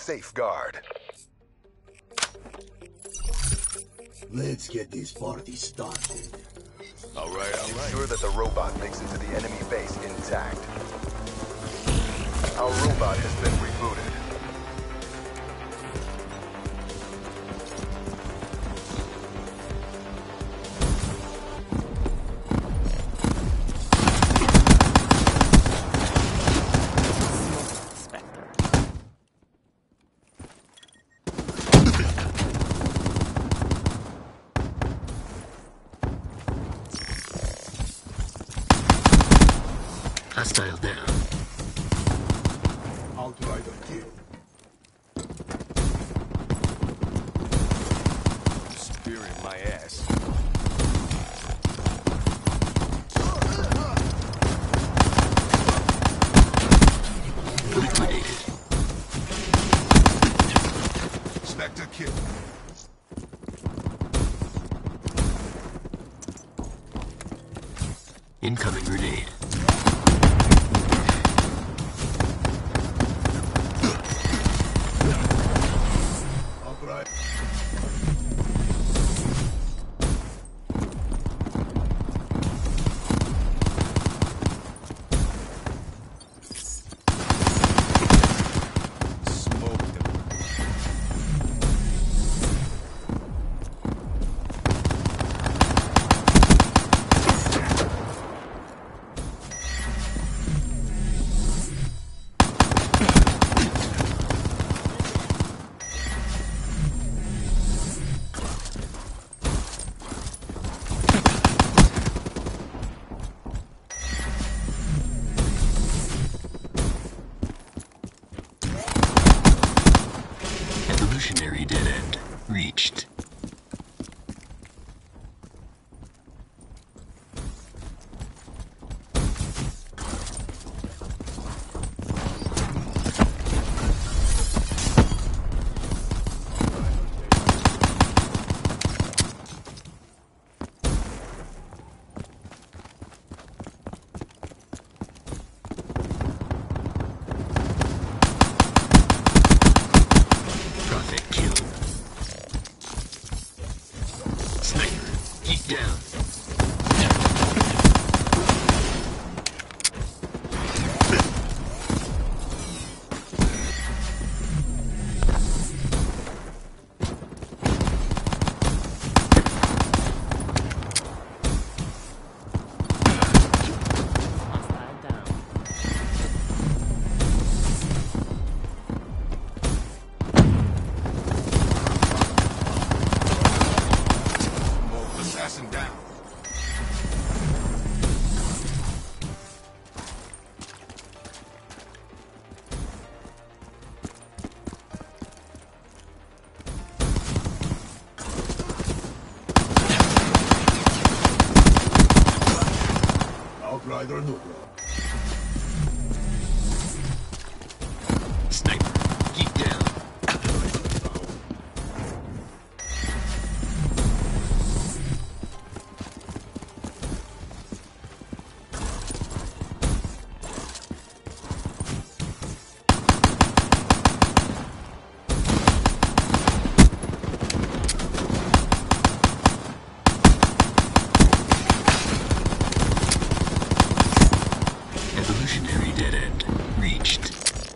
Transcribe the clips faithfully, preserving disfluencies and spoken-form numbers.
safeguard. Let's get this party started. All right, all right. Ensure that the robot makes it to the enemy base intact. Our robot has been rebooted. Hostile down. Outrider kill. Spear in my ass. Liquidated. Spectre kill. Incoming grenade. Outrider. Smoked him. Evolutionary dead end reached. Prophet killed. Sniper, keep down. Hostile down. Assassin down. Outrider neutral. Sniper, keep down. Evolutionary dead end reached.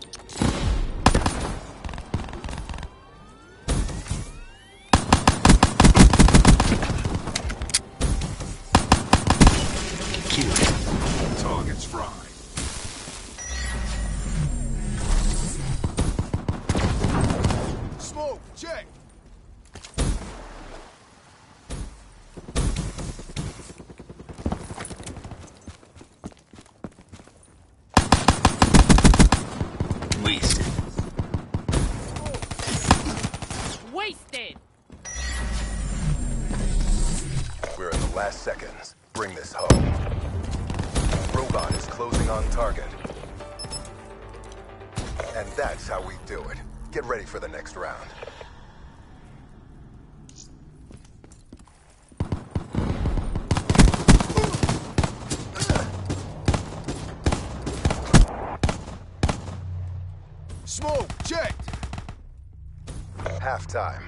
Kill. Target's fried. Smoke, check. Wasted. Wasted! We're in the last seconds. Bring this home. Robot is closing on target. And that's how we do it. Get ready for the next round. Smoke, checked. halftime.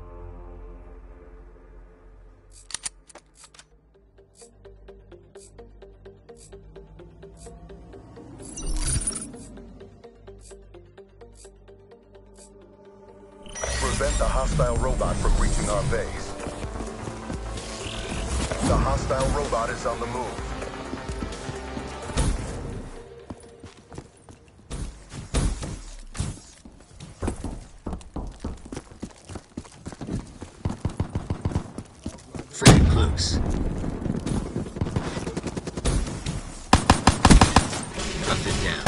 Prevent the hostile robot from reaching our base. The hostile robot is on the move. Very close. Drop it down.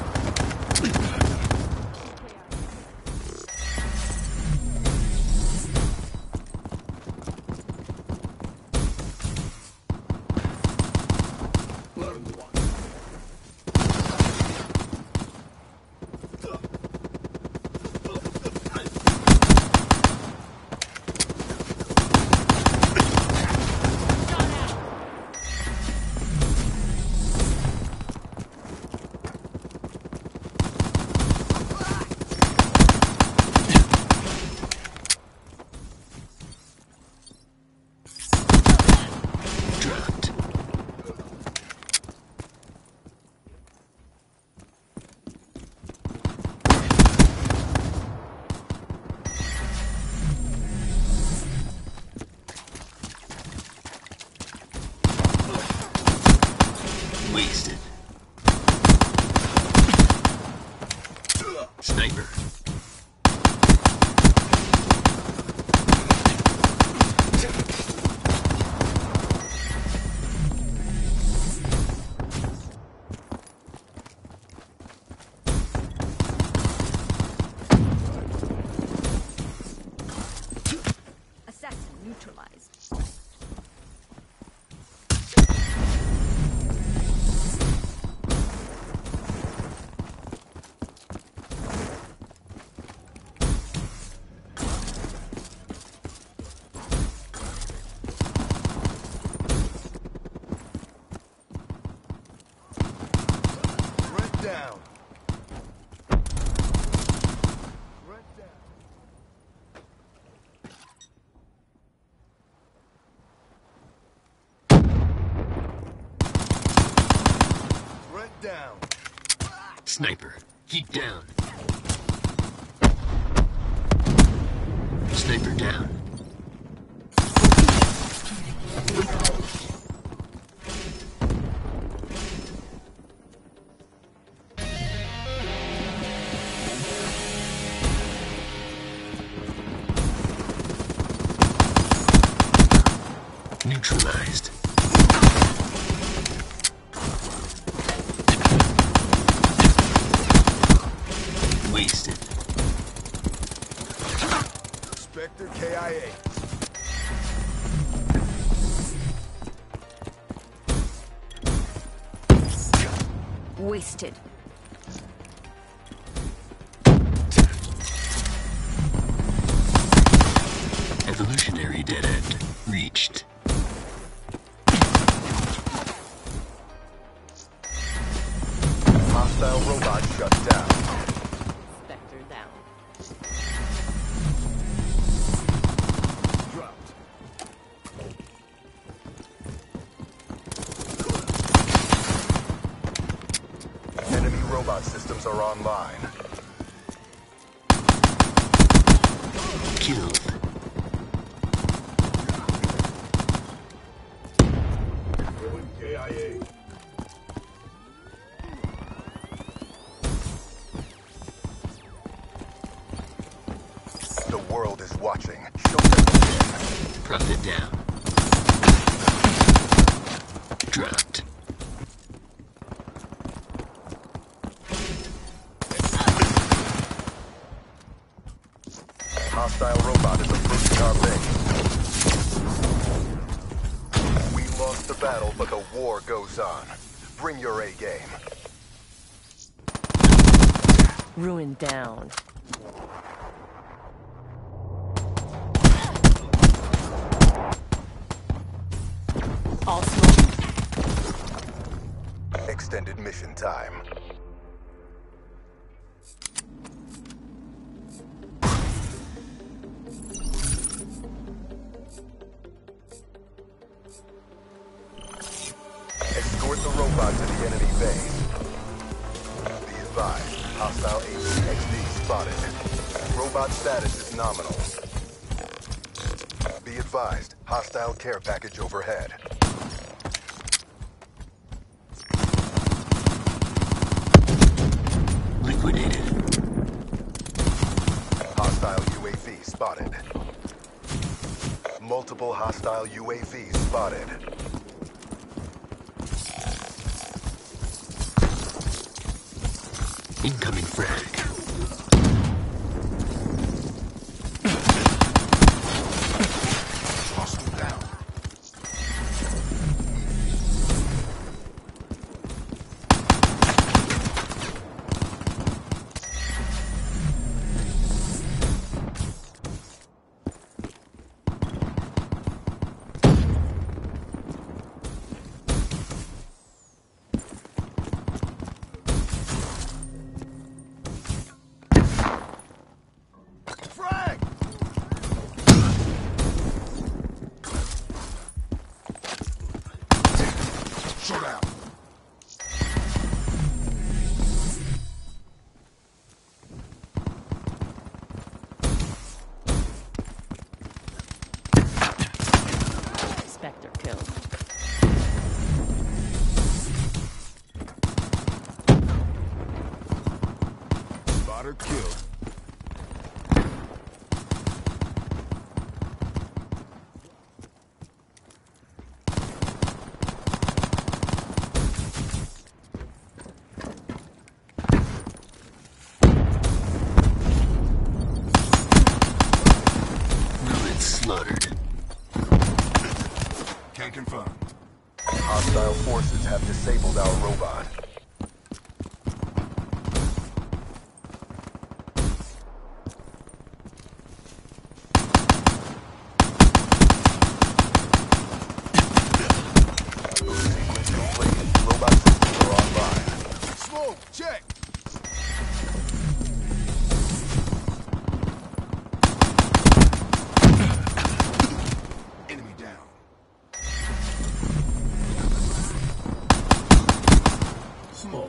Dropped. Wasted. Sniper. Assassin neutralized. Red down. Red down. Red down. Sniper. Keep down. Sniper down. Neutralized. Wasted. Spectre K I A. Wasted. Evolutionary dead end reached. Hostile robot shut down. Spectre down. Dropped. Enemy robot systems are online. Killed. K I A. The world is watching. Show them the win. Profit down. Dropped. Hostile robot is approaching our base. We lost the battle, but the war goes on. Bring your A game. Ruin down. All smoke. Extended mission time. base. Be advised, hostile A P X D spotted. Robot status is nominal. Be advised, hostile care package overhead. Liquidated. Hostile U A V spotted. Multiple hostile U A Vs spotted. Incoming frag. Hostile down. Frag! Shut out. Spectre killed. Spotter killed. Ruin slaughtered. Can confirm. Hostile forces have disabled our robot. Boost sequence complete. Robot systems are online. Smoke, check. Enemy down. Smoke.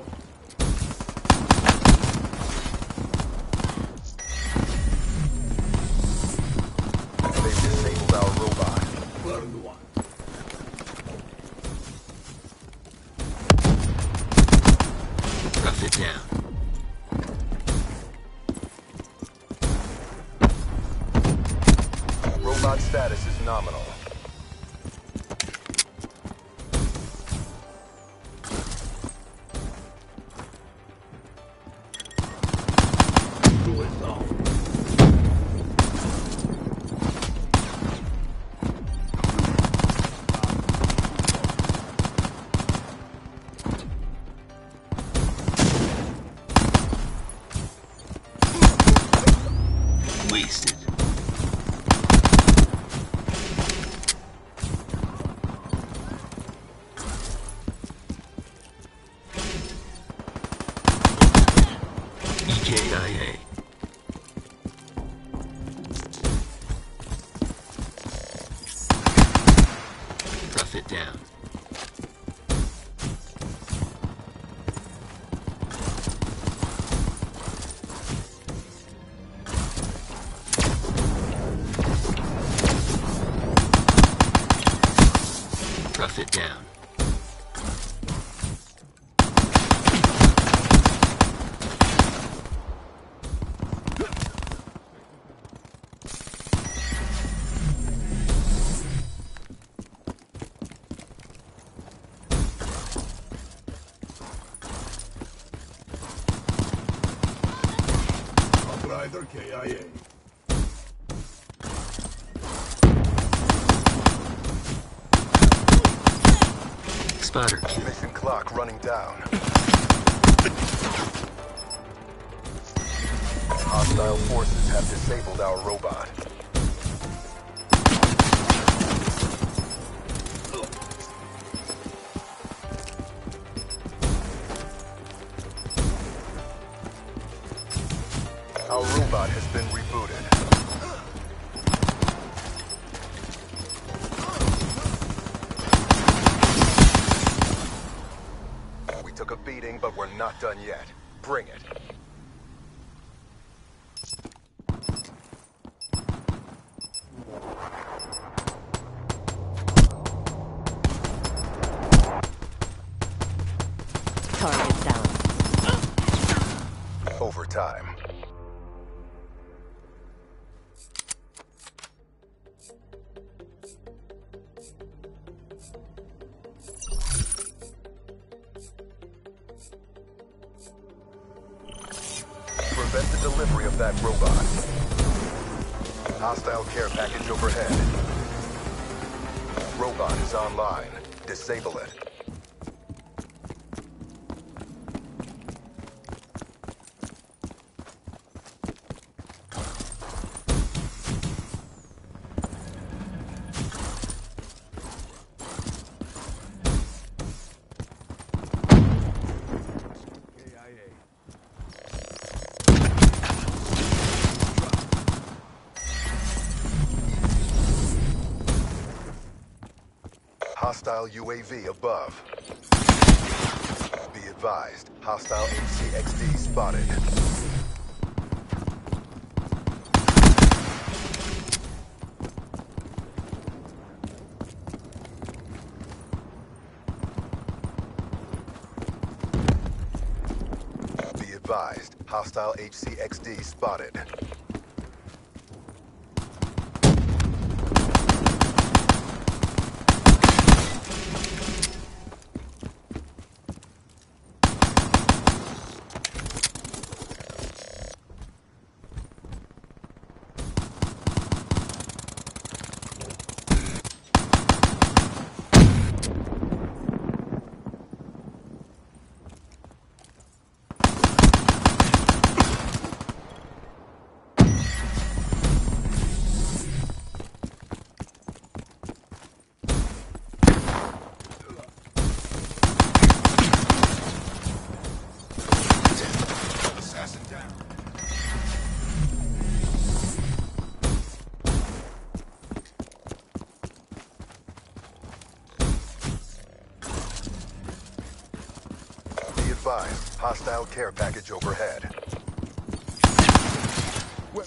They've disabled our robot. Round one. Rough it down. Robot status is nominal. Ruin down. Wasted. E K I A. Rough it down. Rough it down. Outrider K I A. Spotter kill. Mission clock running down. Hostile forces have disabled our robot. Our robot has been rebooted. We took a beat. not done yet. Bring it. Target down. Overtime. Prevent the delivery of that robot. Hostile care package overhead. Robot is online. Disable it. Hostile U A V above. Be advised, hostile H C X D spotted. Be advised, hostile H C X D spotted. Assassin down. Be advised, hostile care package overhead. Well,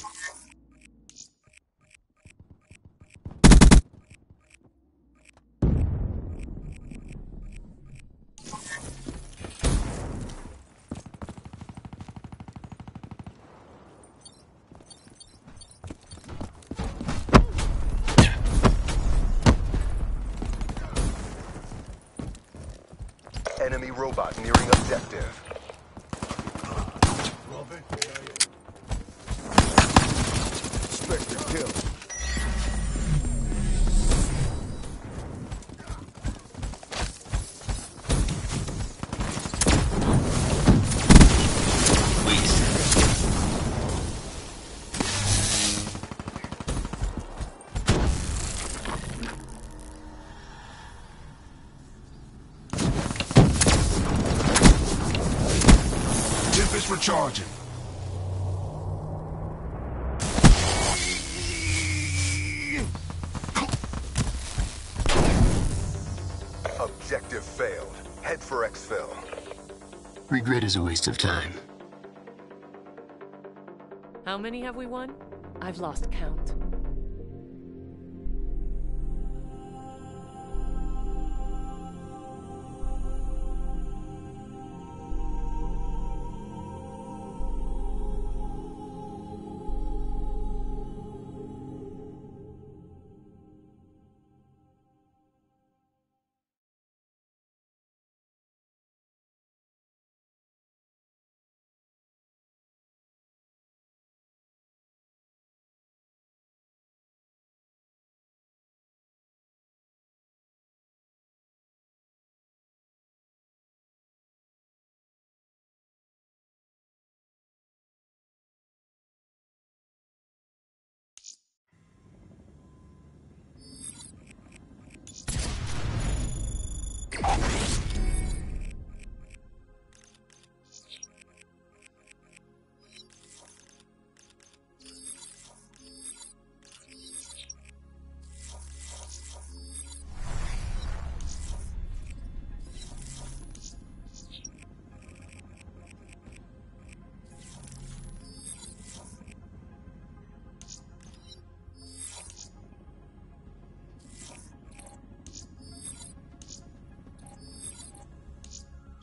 Enemy robot nearing objective. Robert K I A. Spectre kill. Wasted. Tempest recharging. Objective failed. Head for exfil. Regret is a waste of time. How many have we won? I've lost count.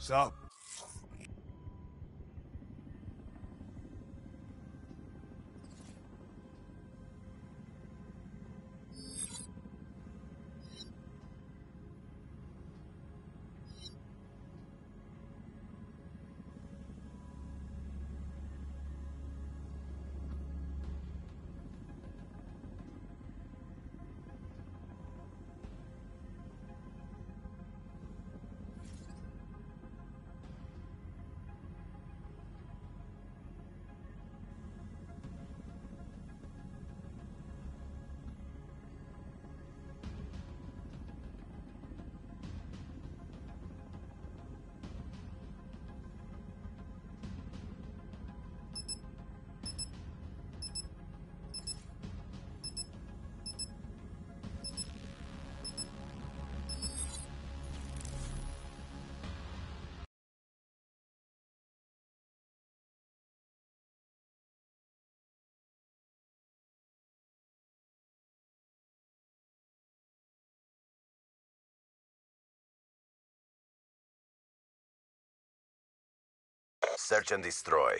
Sup? Search and destroy.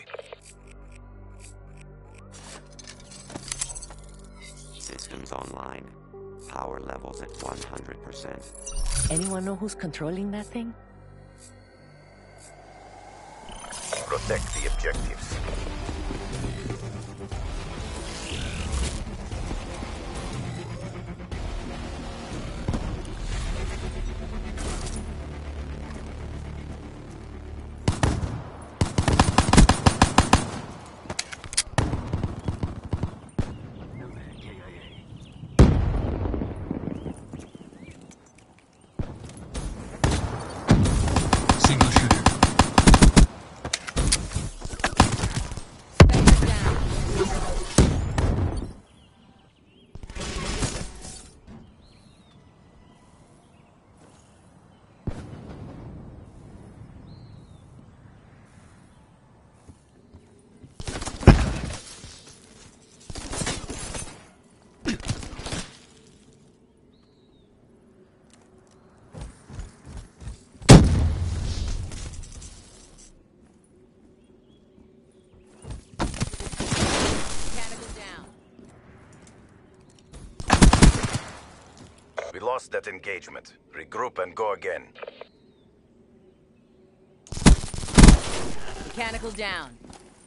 Systems online. Power levels at one hundred percent. Anyone know who's controlling that thing? Protect the objectives. Single shooter. Mechanical down. We lost that engagement. Regroup and go again. Mechanical down.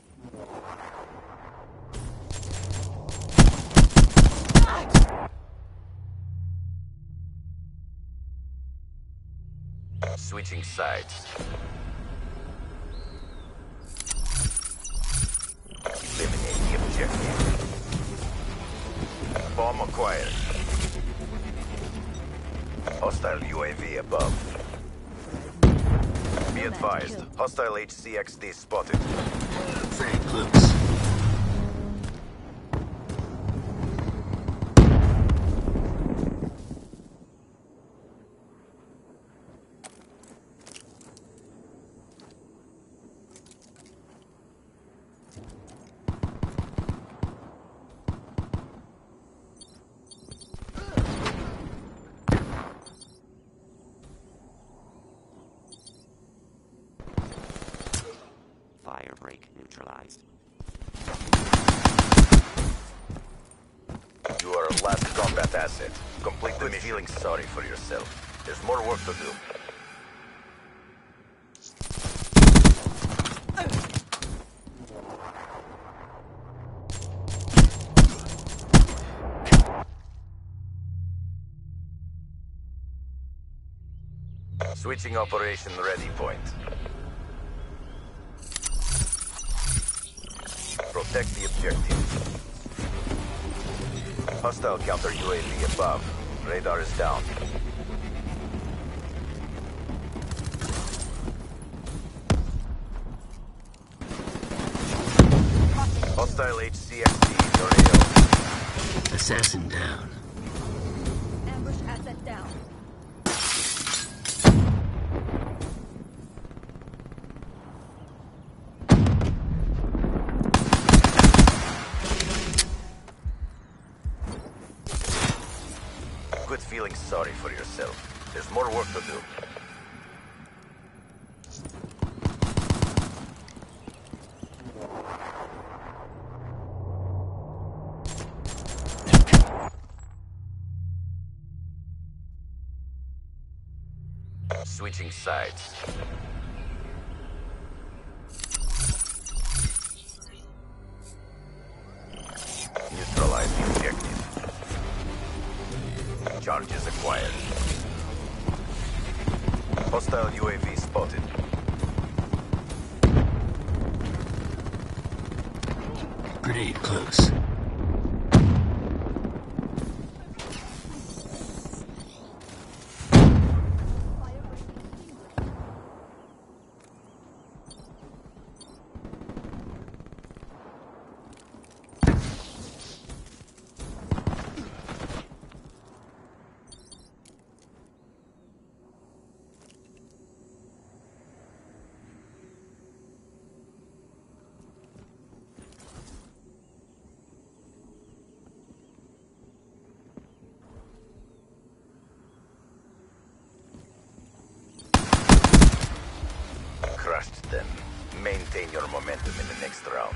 Switching sides. Eliminate the objective. Bomb acquired. Hostile U A V above. Be advised, hostile H C X D spotted. Very close. Fire break neutralized. You are our last combat asset. Complete the mission. Feeling sorry for yourself. There's more work to do. Switching operation ready point. Protect the objective. Hostile counter U A V above. Radar is down. Hostile H C X D in your A O. Assassin down. Ambush asset down. Quit feeling sorry for yourself. There's more work to do. Switching sides. Neutralize the objective. Charges acquired. Hostile U A V spotted. Grenade close. Crushed them. Maintain your momentum in the next round.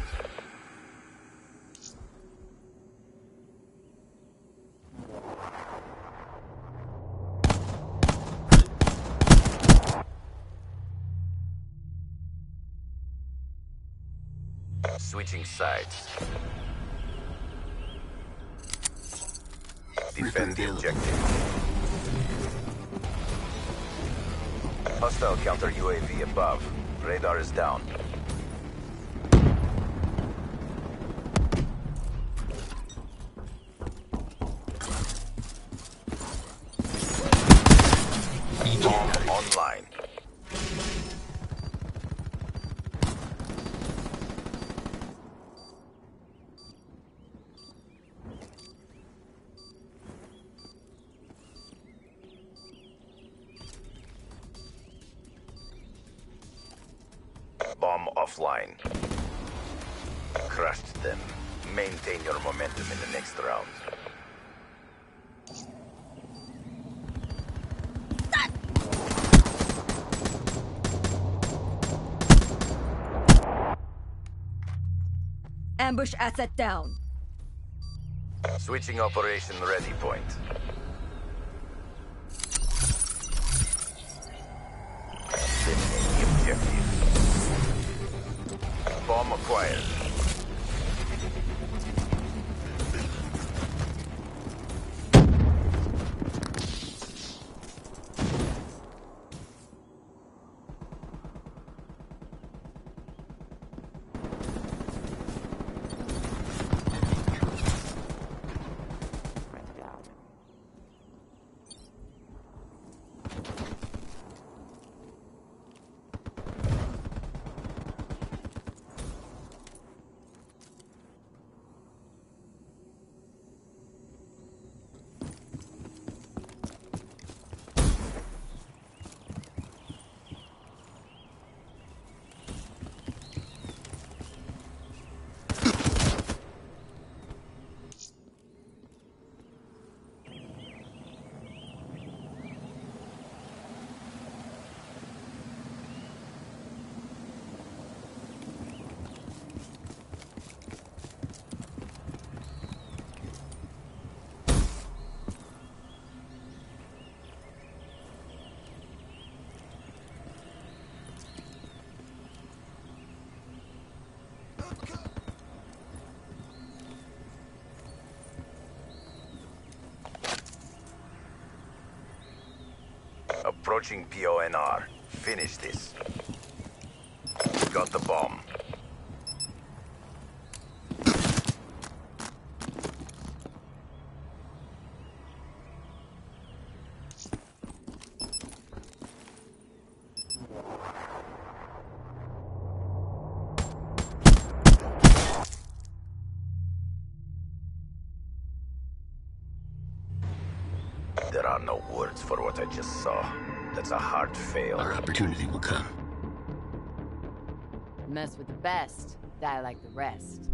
Switching sides. Defend the objective. Hostile counter U A V above. Radar is down. Bomb online. Bomb offline. Crushed them. Maintain your momentum in the next round. Ambush asset down. Switching operation ready point. Eliminate the objective. Bomb acquired. Threat down. Approaching P O N R. Finish this. Got the bomb. There are no words for what I just saw. That's a hard fail. Our opportunity will come. Mess with the best, die like the rest.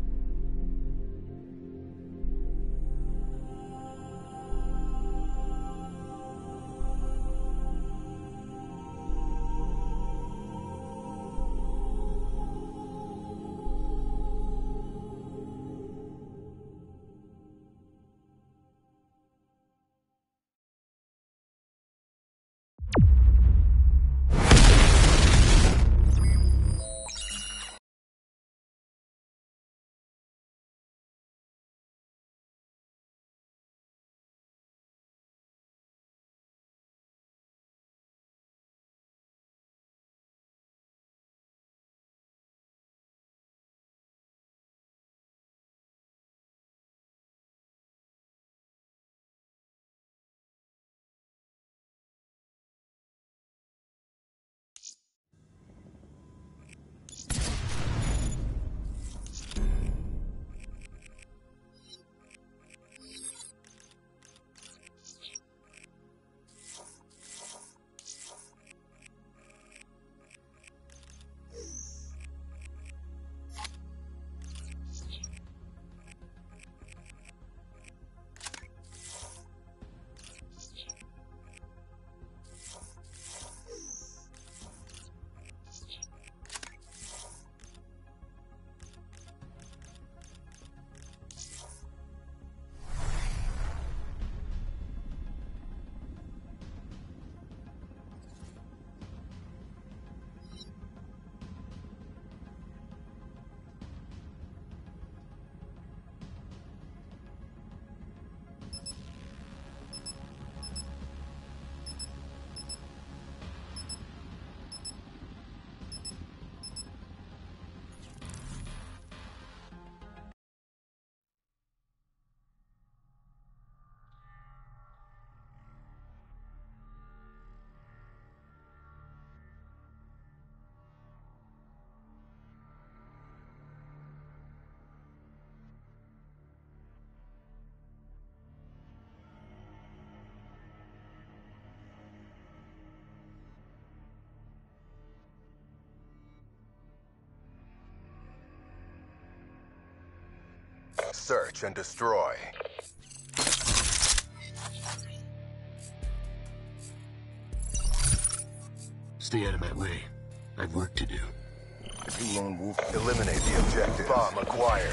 Search and destroy. Stay out of my way. I've work to do. You lone wolf. Eliminate the objective. Bomb acquired.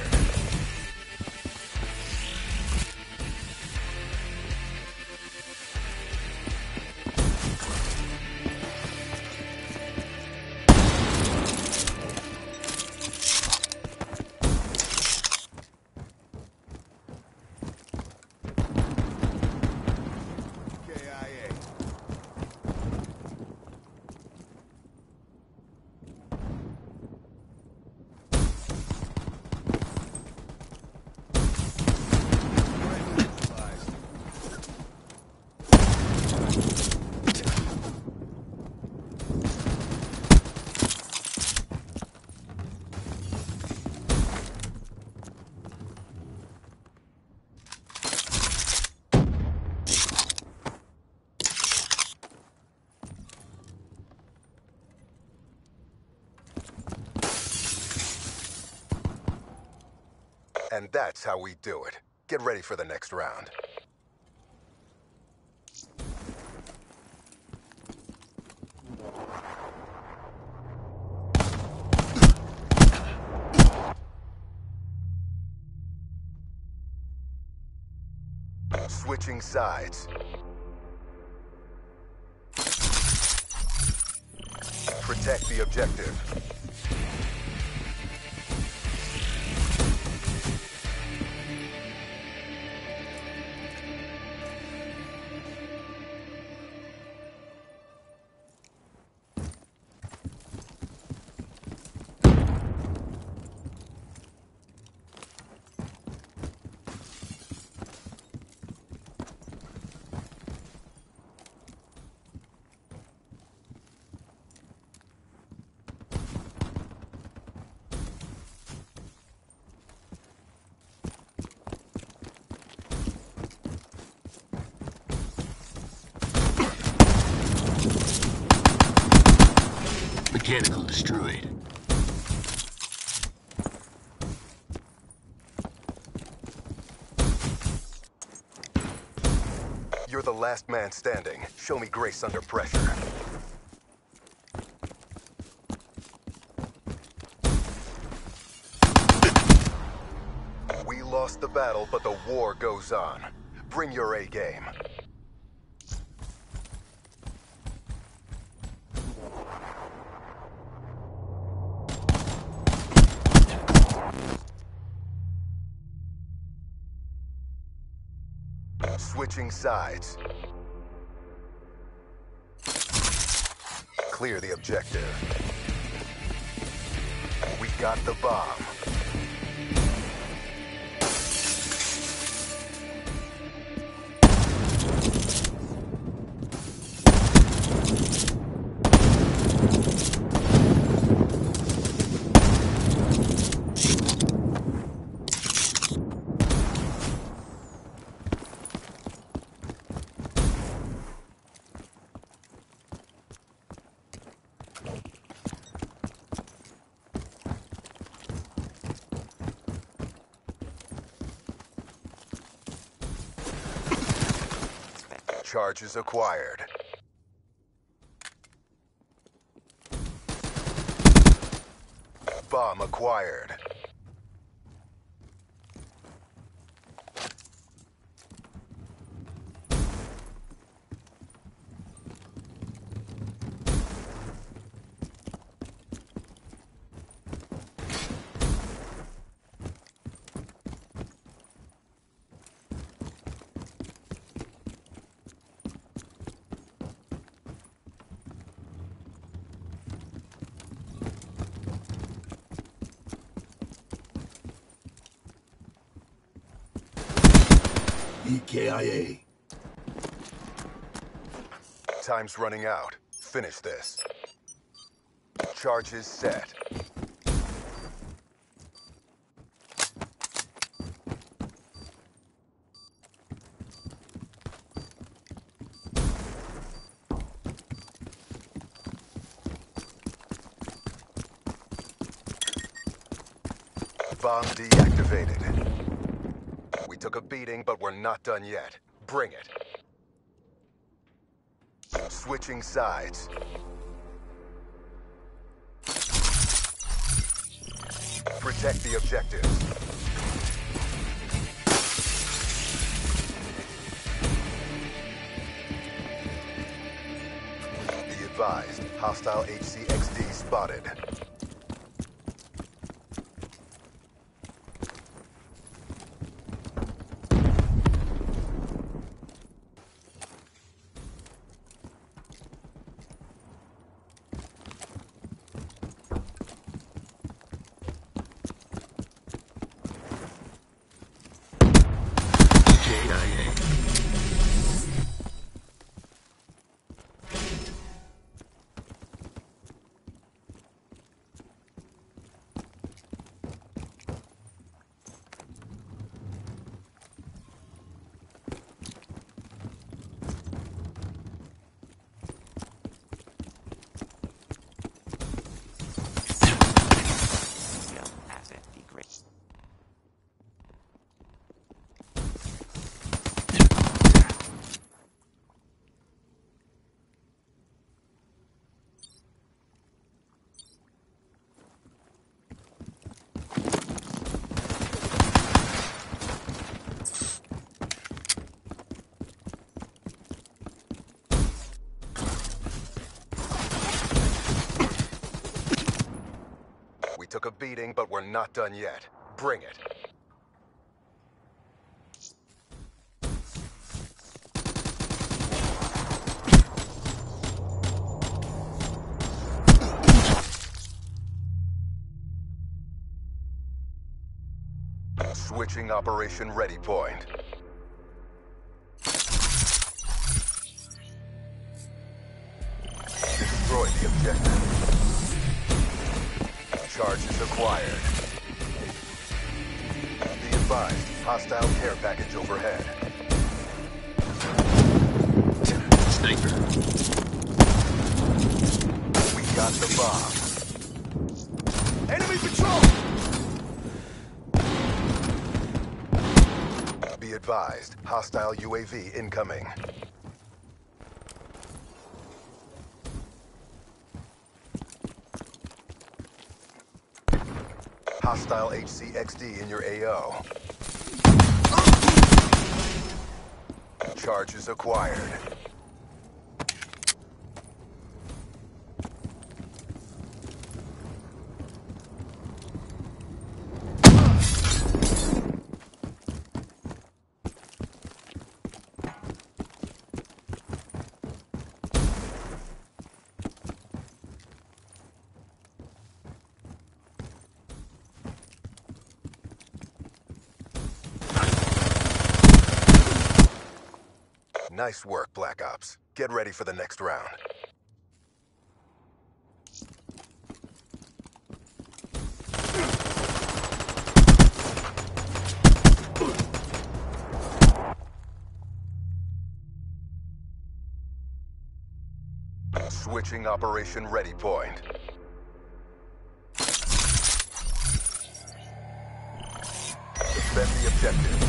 K I A. And that's how we do it. Get ready for the next round. Switching sides. Protect the objective. Mechanical destroyed. You're the last man standing. Show me grace under pressure. We lost the battle, but the war goes on. Bring your A game. Switching sides. Clear the objective. We got the bomb. Charges acquired. Bomb acquired. E K I A. Time's running out. Finish this. Charges set. Bomb deactivated. took a beating, but we're not done yet. Bring it. Switching sides. Protect the objectives. Be advised, hostile H C X D spotted. K I A. Asset decrease. We took a beating, but we're not done yet. Bring it. Switching operation ready point. Destroy the objective. Charges acquired. Be advised, hostile care package overhead. Sniper. We got the bomb. Enemy patrol! Be advised, hostile U A V incoming. Hostile H C X D in your A O. Charges acquired. Nice work, Black Ops. Get ready for the next round. Switching operation ready point. Defend the objective.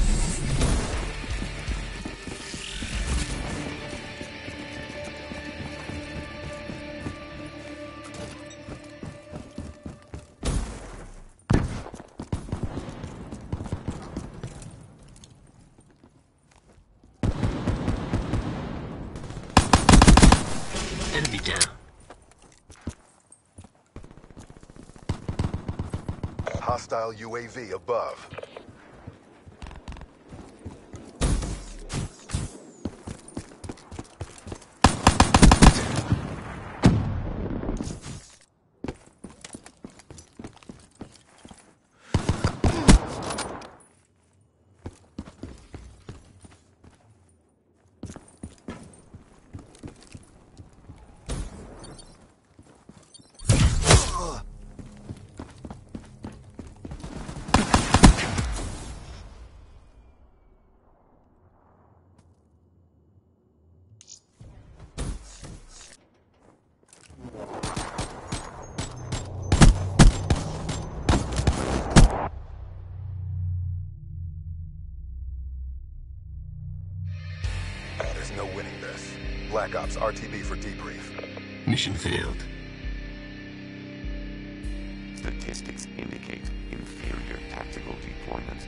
Enemy down. Hostile U A V above. There's no winning this. Black Ops, R T B for debrief. Mission failed. Statistics indicate inferior tactical deployment.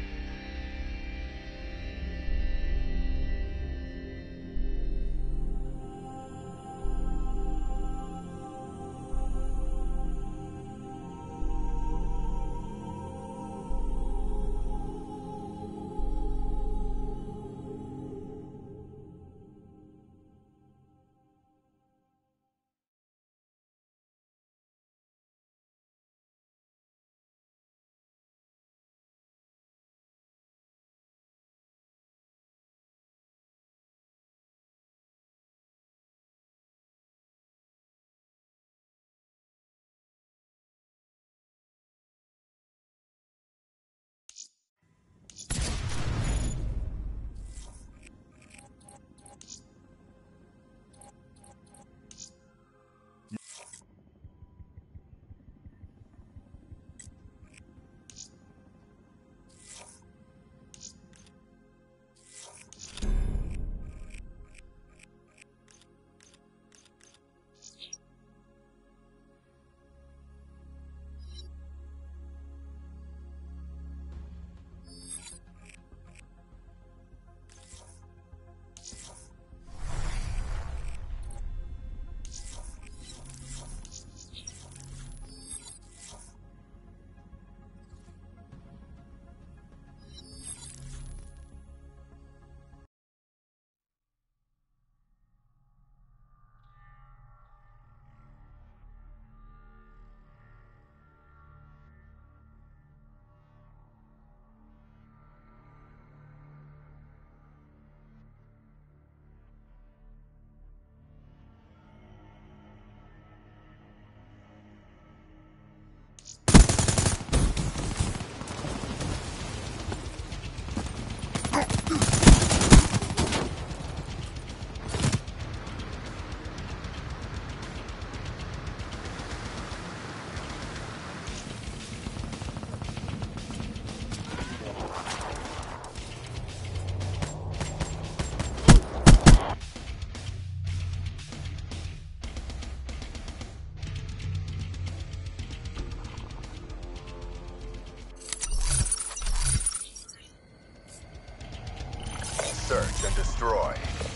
Search and destroy.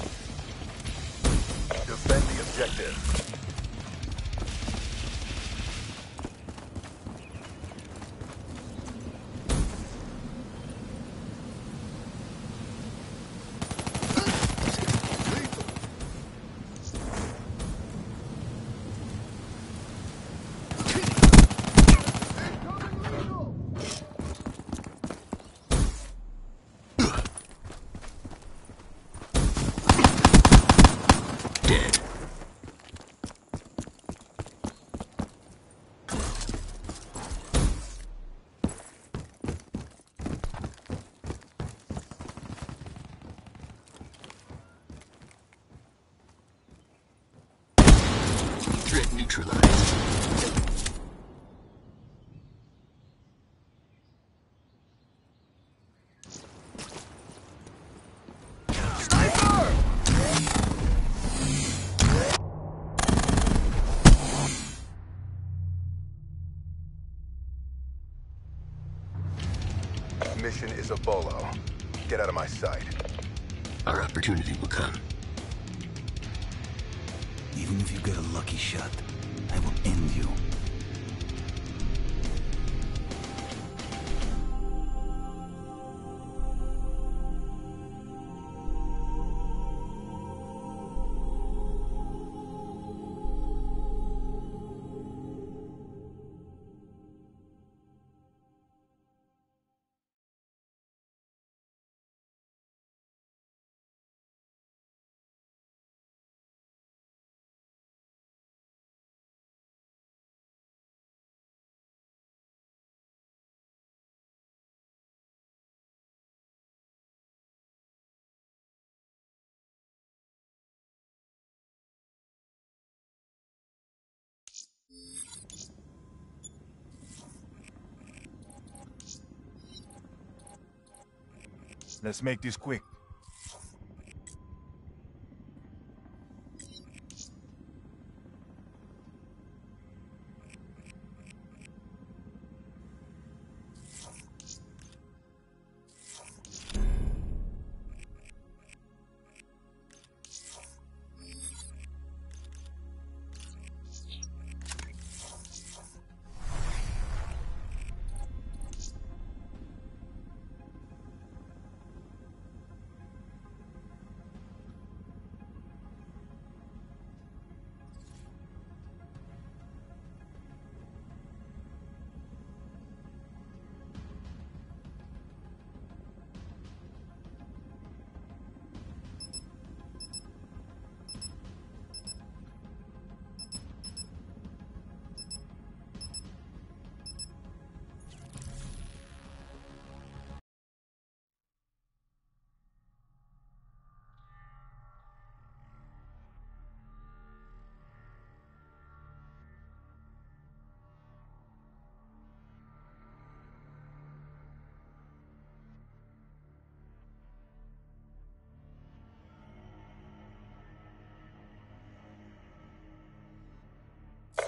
Defend the objective. Dead. Threat neutralized. Mission is a bolo. Get out of my sight. Our opportunity will come. Even if you get a lucky shot, I will end you. Let's make this quick.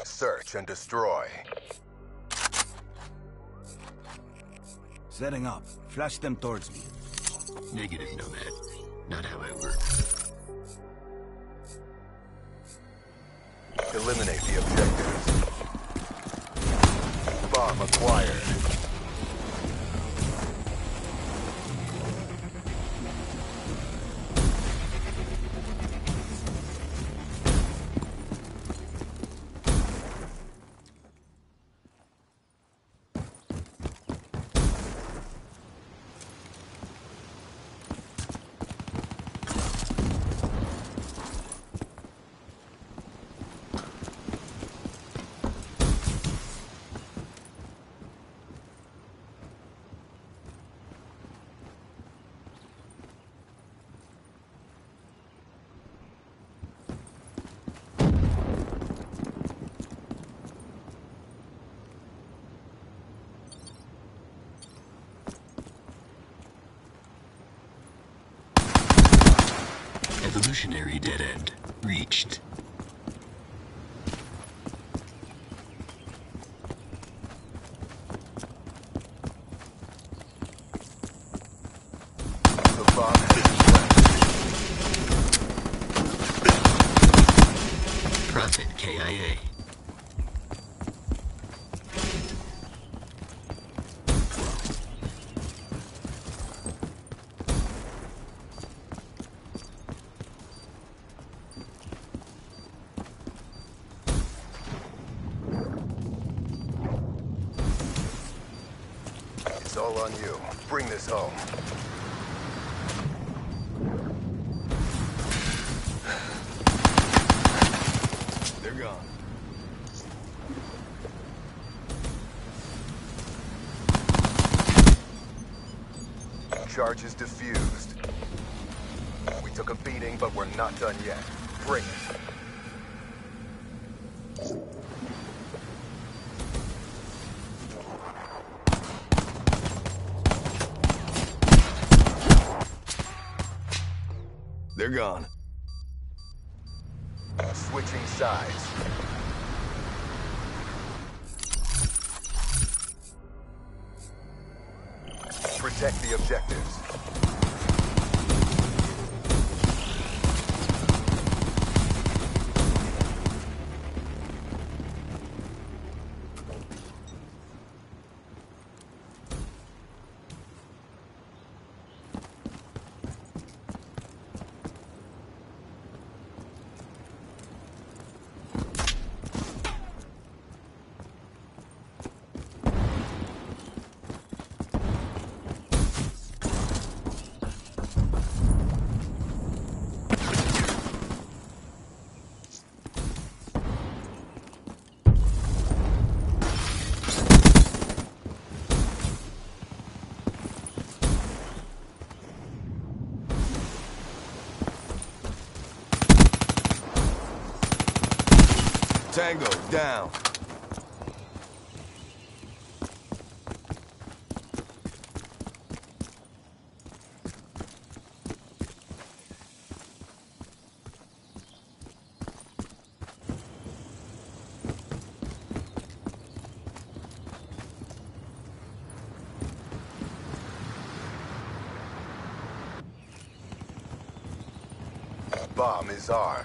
Search and destroy. Setting up. Flash them towards me. Negative, Nomad. Not how I work. Eliminate the objectives. Bomb acquired. Evolutionary dead end reached. The bomb has been planted. Prophet K I A. It's all on you. Bring this home. They're gone. Charge is diffused. We took a beating, but we're not done yet. Bring it. They're gone. Switching sides. Protect the objectives. Tango, down. Bomb is armed.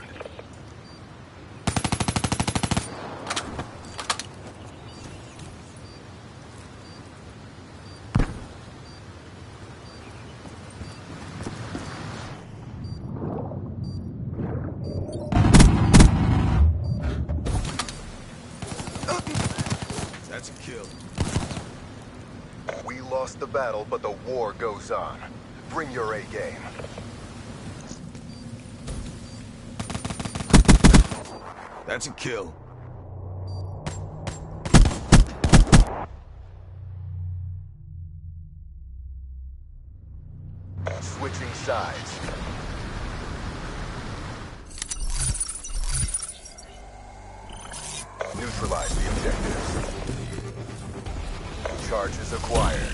That's a kill. We lost the battle, but the war goes on. Bring your A game. That's a kill. Switching sides. Neutralize the objectives. Charges acquired.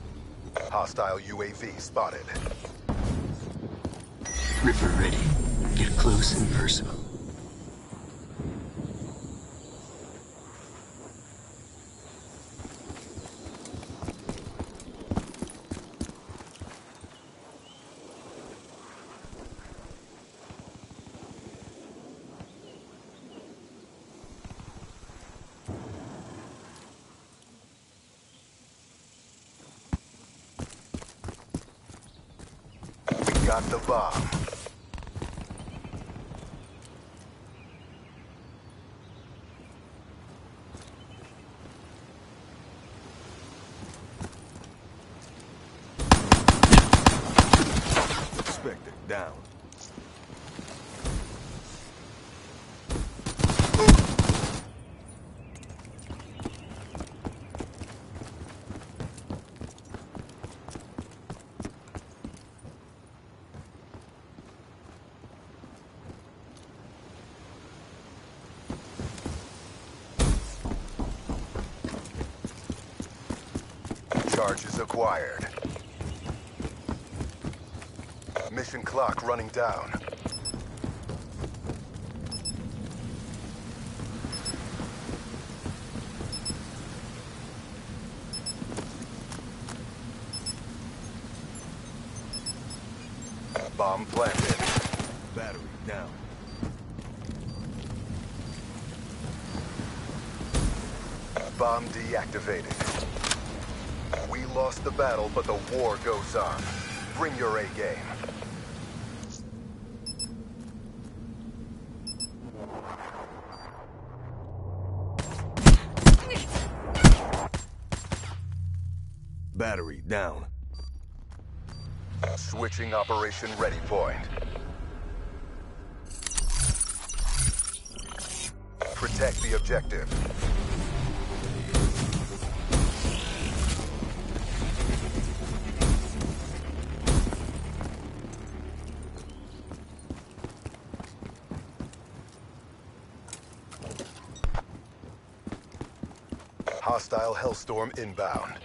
Hostile U A V spotted. Ripper ready. Get close and personal. Got the bomb. Spectre, down. Charges acquired. Mission clock running down. Bomb planted. Battery, down. Bomb deactivated. We lost the battle, but the war goes on. Bring your A game. Battery, down. Switching operation ready point. Protect the objective. Hostile Hellstorm inbound.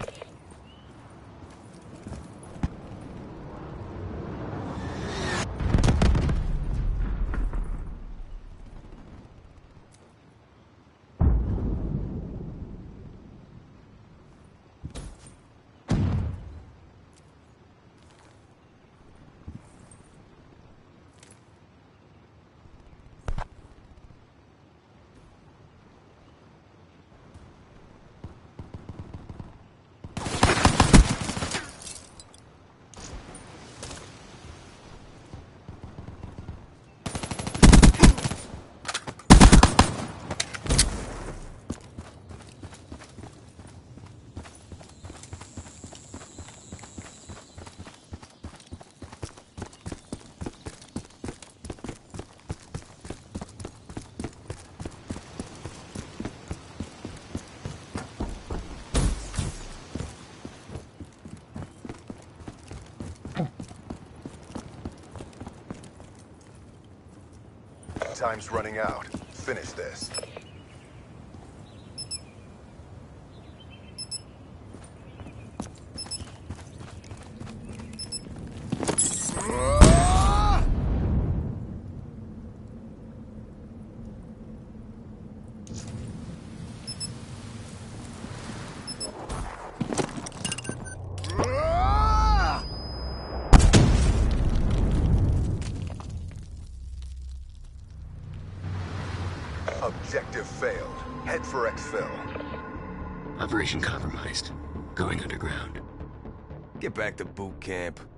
Time's running out. Finish this. Objective failed. Head for exfil. Operation compromised. Going underground. Get back to boot camp.